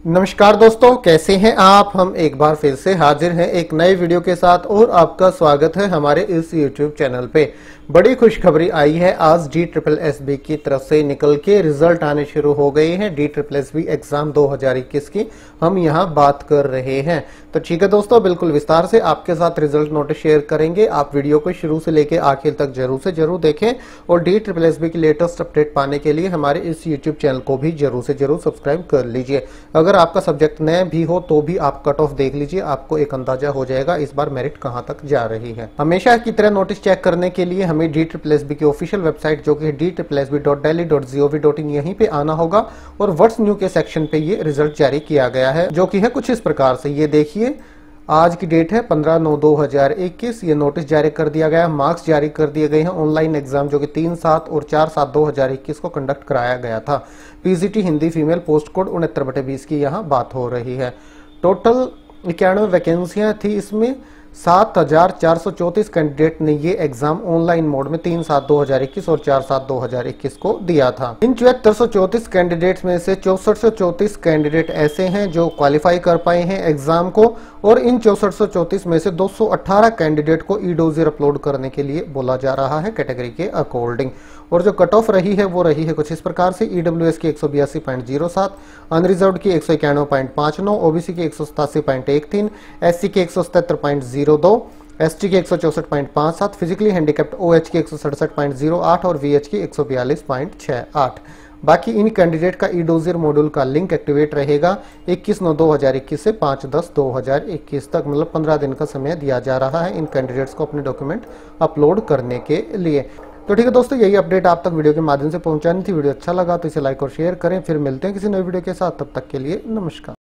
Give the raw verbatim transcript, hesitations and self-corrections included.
नमस्कार दोस्तों, कैसे हैं आप। हम एक बार फिर से हाजिर हैं एक नए वीडियो के साथ और आपका स्वागत है हमारे इस यूट्यूब चैनल पे। बड़ी खुशखबरी आई है, आज डी ट्रिपल एस बी की तरफ से निकल के रिजल्ट आने शुरू हो गए हैं। D triple S B exam दो हज़ार इक्कीस की हम यहाँ बात कर रहे हैं। तो ठीक है दोस्तों, बिल्कुल विस्तार से आपके साथ रिजल्ट नोटिस शेयर करेंगे। आप वीडियो को शुरू से लेकर आखिर तक जरूर से जरूर देखें और डी ट्रिपल एस बी की लेटेस्ट अपडेट पाने के लिए हमारे इस यूट्यूब चैनल को भी जरूर से जरूर सब्सक्राइब कर लीजिए। अगर आपका सब्जेक्ट नया भी हो तो भी आप कट ऑफ देख लीजिए, आपको एक अंदाजा हो जाएगा इस बार मेरिट कहां तक जा रही है। हमेशा की तरह नोटिस चेक करने के लिए हमें डी ट्रिपल एस बी की ऑफिशियल वेबसाइट जो कि D triple S B dot Delhi dot G O V dot in यहीं पे आना होगा और व्हाट्स न्यू के सेक्शन पे ये रिजल्ट जारी किया गया है, जो कि है कुछ इस प्रकार से। ये देखिए, आज की डेट है पंद्रह नौ दो हजार इक्कीस। ये नोटिस जारी कर दिया गया, मार्क्स जारी कर दिए गए हैं। ऑनलाइन एग्जाम जो कि तीन सात और चार सात दो हजार इक्कीस को कंडक्ट कराया गया था। PGT Hindi female post code उनहत्तर बटे बीस की यहाँ बात हो रही है। टोटल इक्यानवे वैकेंसियां थी, इसमें सात हजार चार सौ चौतीस कैंडिडेट ने ये एग्जाम ऑनलाइन मोड में तीन सात दो हजार इक्कीस और चार सात दो हजार इक्कीस को दिया था। इन चौहत्तर सौ चौतीस कैंडिडेट्स में से चौसठ सौ चौतीस कैंडिडेट ऐसे हैं जो क्वालिफाई कर पाए हैं एग्जाम को, और इन चौसठ सौ चौतीस में से दो सौ अठारह कैंडिडेट को ई डोजियर अपलोड करने के लिए बोला जा रहा है कैटेगरी के अकॉर्डिंग। और जो कट ऑफ रही है वो रही है कुछ इस प्रकार से। ईडब्ल्यूएस की एक सौ बयासी पॉइंट जीरो सात, अनरिजर्व की एक सौ इक्यानवे पॉइंट पाँच नौ, ओबीसी की एक सौ सतासी पॉइंट एक तीन, एससी की एक सौ सतहत्तर पॉइंट जीरो दो, एसटी की एक सौ चौसठ पॉइंट पाँच सात, फिजिकली हैंडीकैप्ड ओएच की एक सौ सड़सठ पॉइंट जीरो आठ और वीएच की एक सौ बयालीस पॉइंट छह आठ। बाकी इन कैंडिडेट का ई डोजियर मॉड्यूल का लिंक एक्टिवेट रहेगा इक्कीस नौ दो हजार इक्कीस से पाँच दस दो हजार इक्कीस तक, मतलब पंद्रह दिन का समय दिया जा रहा है इन कैंडिडेट्स को अपने डॉक्यूमेंट अपलोड करने के लिए। तो ठीक है दोस्तों, यही अपडेट आप तक वीडियो के माध्यम से पहुंचानी थी। वीडियो अच्छा लगा तो इसे लाइक और शेयर करें। फिर मिलते हैं किसी नई वीडियो के साथ, तब तक के लिए नमस्कार।